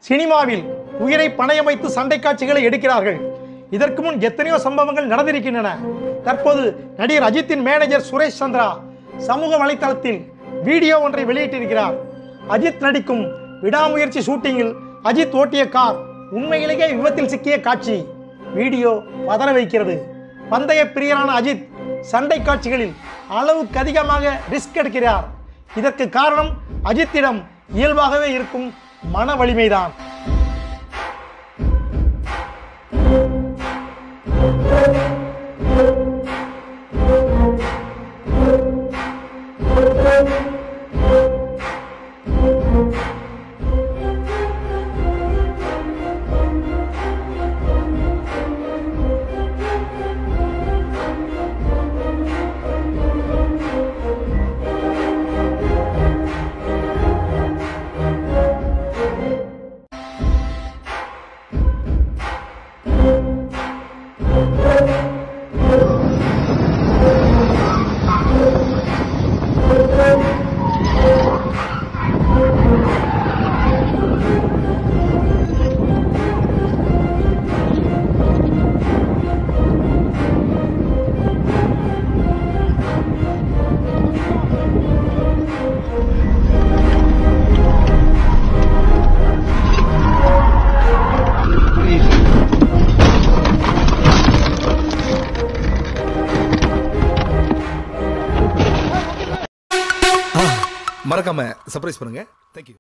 சினிமாவில் உயிரை பணயம் வைத்து சண்டை காட்சிகளை எடுக்கிறார்கள். இதற்கு முன் எத்தனையோ சம்பவங்கள் நடந்திருக்கின்றன. தற்போது நடிகர் அஜித்தின் மேனேஜர் சுரேஷ் சந்திரா சமூக வலைதளத்தில் வீடியோ ஒன்றை வெளியிட்டிருக்கிறார். அஜித் நடிக்கும் விடாமுயற்சி ஷூட்டிங்கில் அஜித் ஓட்டிய கார் உண்மையிலேயே விபத்தில் சிக்கிய காட்சி. வீடியோ பதற வைக்கிறது. பந்தய பிரியரான அஜித் சண்டை காட்சிகளில் அளவுக்கு அதிகமாக ரிஸ்க் எடுக்கிறார். இதற்கு காரணம் அஜித்திடம் இயல்பாகவே இருக்கும் மன வலிமைதான். மறக்காம சர்ப்ரைஸ் பண்ணுங்க. தேங்க்யூ.